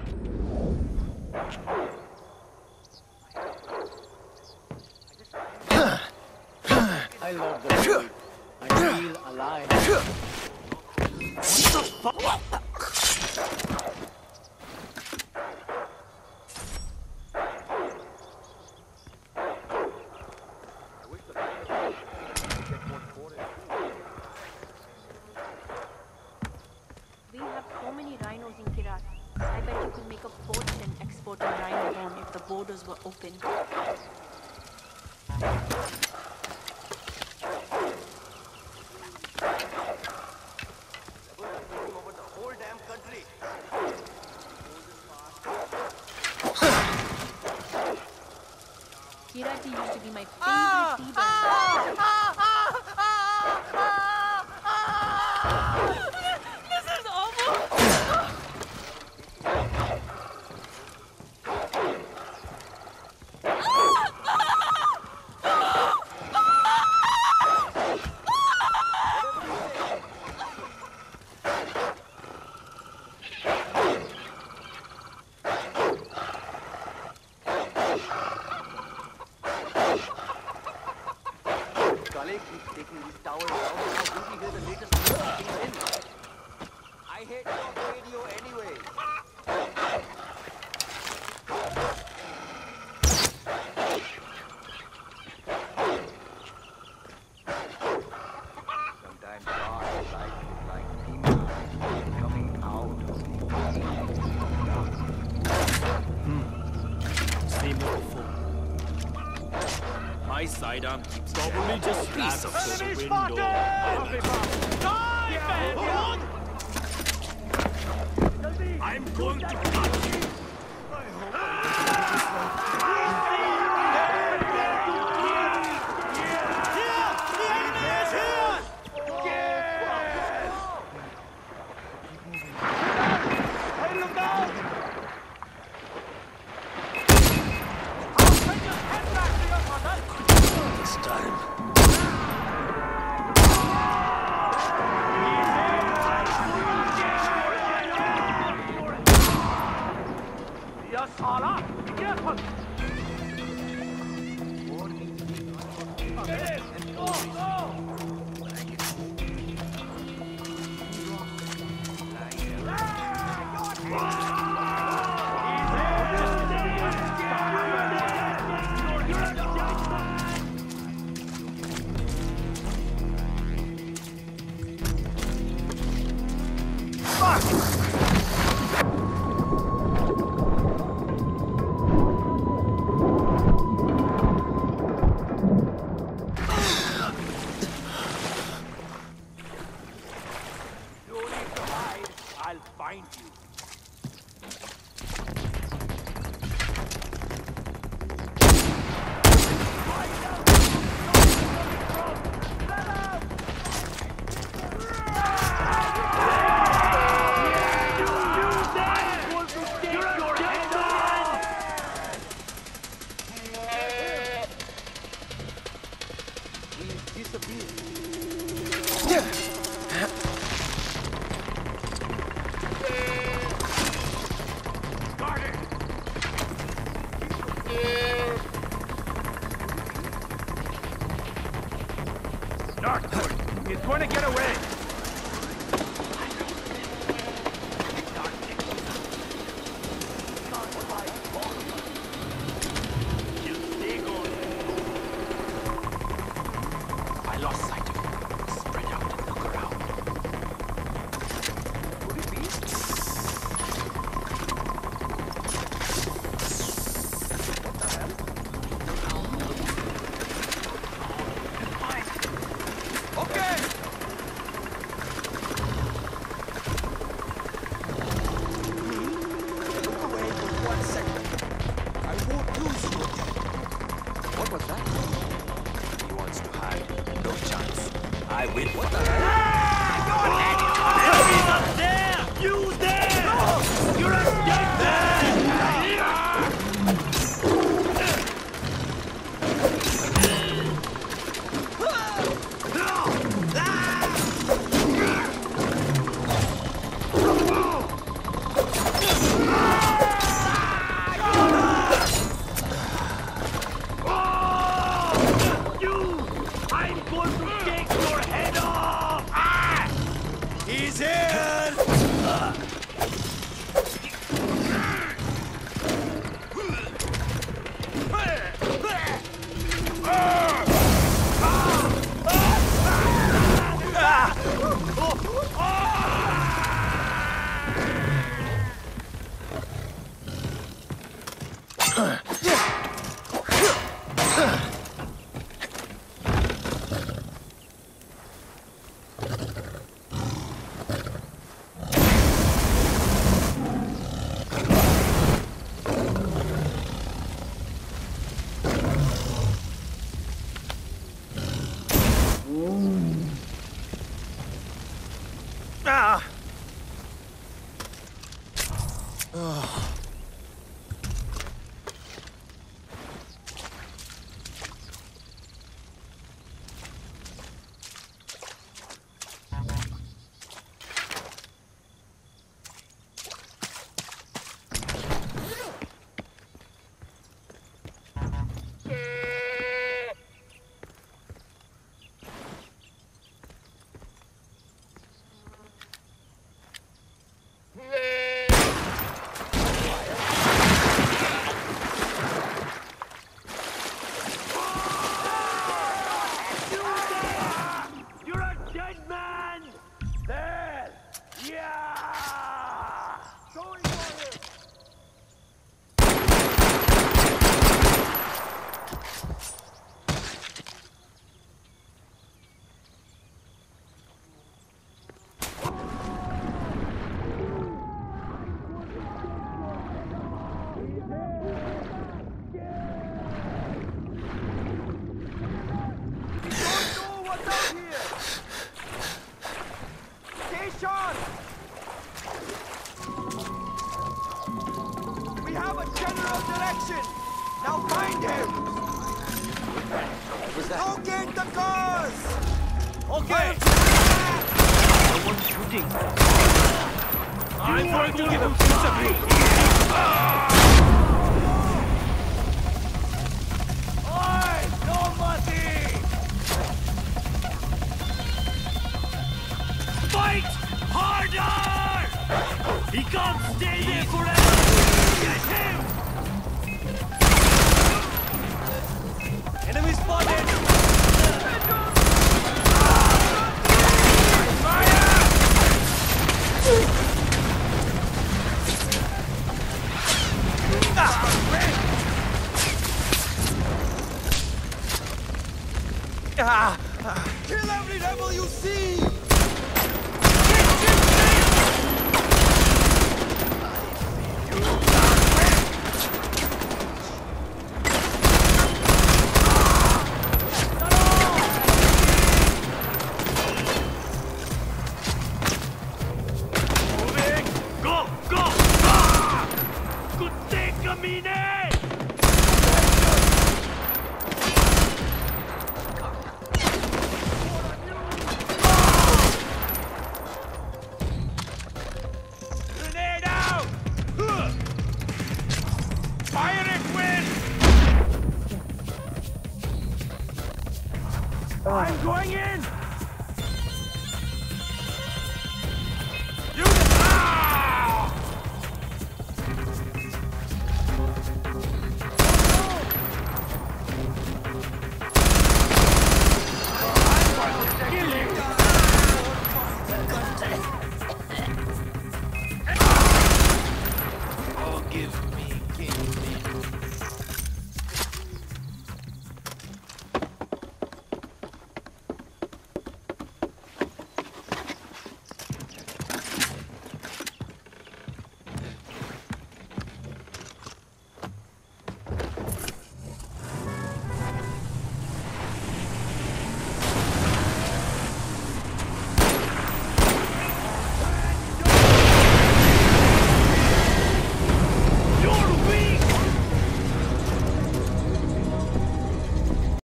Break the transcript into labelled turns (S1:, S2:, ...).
S1: I love the world. I feel alive. What the fuck?
S2: We have so many rhinos in Kirat. I bet you could make a fortune exporting rhino horn if the borders were open. Kirati used to be my favorite tea bag. This is awful!
S3: Kale keeps taking these towers out. How will we hear the latest things in? I hate talk radio anyway. Sometimes God is like demons coming out of the
S4: Same as before. My sidearm keeps probably just piece of the window. I'm going to cut you. I'll find you.
S5: Not good. He's going to get away.
S4: I lost sight of you. Spread out and look around. Could it be? What the hell? Okay! Look away for 1 second. I won't lose you again. What was that? He wants to hide. No chance. I will. What the hell? Enemies up there! You there! No! You're escaped there!
S5: You're a dead man! There! Yeah! Going for it!
S3: We have a general direction! Now find him! Locate the cars! Okay!
S5: Someone's shooting. I'm going to give him something. Oi! No mercy! Fight harder! He can't stay there forever! Get him! Enemy spotted!
S3: Kill every rebel you see!